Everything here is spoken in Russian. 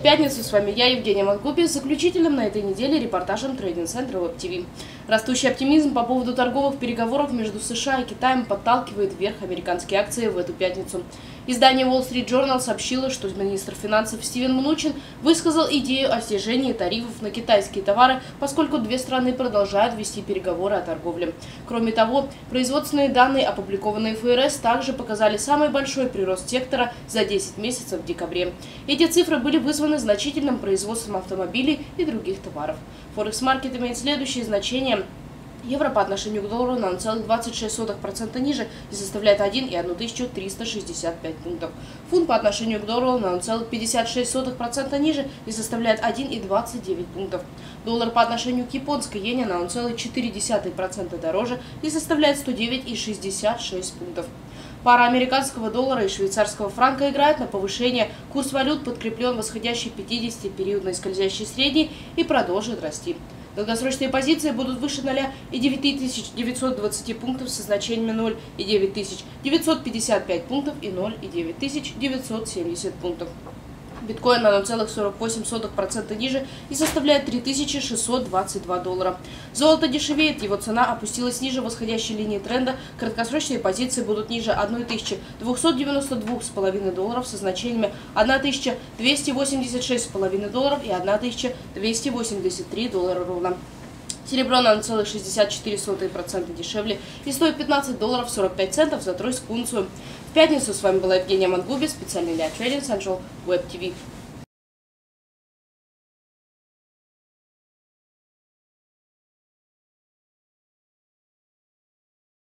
пятницу с вами я, Евгения Мангуби, с заключительным на этой неделе репортажем трейдинг-центра Web TV. Растущий оптимизм по поводу торговых переговоров между США и Китаем подталкивает вверх американские акции в эту пятницу. Издание Wall Street Journal сообщило, что министр финансов Стивен Мнучин высказал идею о снижении тарифов на китайские товары, поскольку две страны продолжают вести переговоры о торговле. Кроме того, производственные данные, опубликованные ФРС, также показали самый большой прирост сектора за 10 месяцев в декабре. Эти цифры были вызваны значительным производством автомобилей и других товаров. Форекс-маркет имеет следующие значения. Евро по отношению к доллару на 0,26% ниже и составляет 1,1365 пунктов. Фунт по отношению к доллару на 0,56% ниже и составляет 1,29 пунктов. Доллар по отношению к японской иене на 0,4% дороже и составляет 109,66 пунктов. Пара американского доллара и швейцарского франка играет на повышение. Курс валют подкреплен восходящей 50-периодной скользящей средней и продолжит расти. Долгосрочные позиции будут выше 0 и 9920 пунктов со значениями 0 и 9955 пунктов и 0 и 9970 пунктов. Биткоин на 0,48% ниже и составляет 3622 доллара. Золото дешевеет, его цена опустилась ниже восходящей линии тренда. Краткосрочные позиции будут ниже 1292,5 долларов со значениями 1286,5 долларов и 1283 доллара ровно. Серебро на 0,64% дешевле и стоит $15.45 за тройскую унцию. В пятницу с вами была Евгения Мангуби, специально для Trading Central Web TV.